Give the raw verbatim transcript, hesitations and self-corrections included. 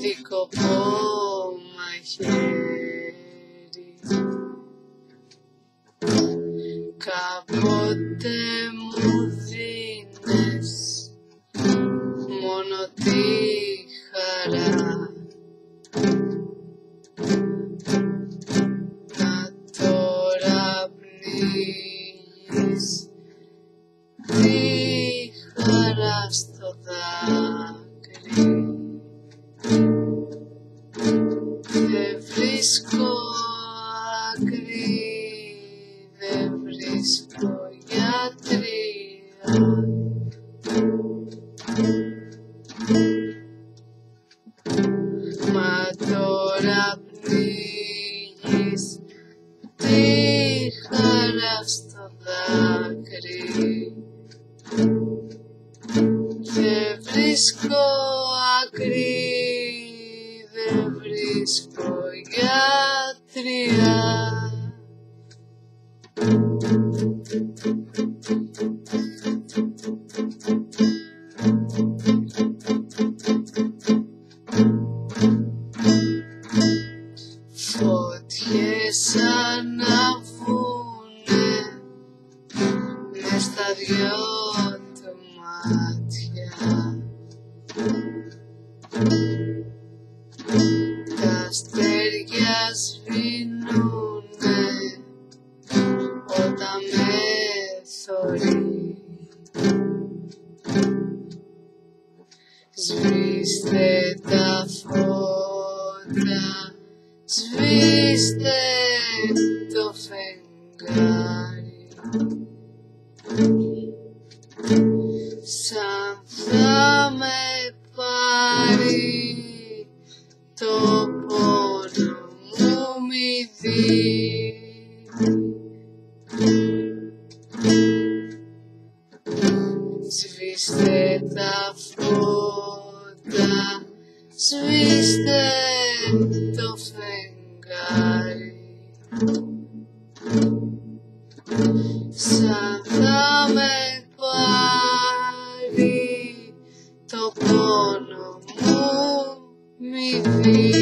δίκοπο μαχαίρι. Κάποτε μου δίνες μόνο τη χαρά, μα τώρα πνίγεις τη χαρά στο δάκρυ. Δεν βρίσκω άκρη, δεν βρίσκω γιατρία. Μα τώρα πνίγεις τη χαρά στο δάκρυ. Δεν βρίσκω άκρη, δεν βρίσκω γιατρία. Φωτιές αναβούνε μες στα δυο του μάτια. Τα αστέρια σβήνουνε όταν με θωρεί. Σβήστε τα φώτα, σβήστε το φεγγάρι, σαν θα με πάρει το πόνο μου μη δει. Σβήστε τα φώτα, σβήστε το φεγγάρι, σαν θα με πάρει το πόνο μου μη δει.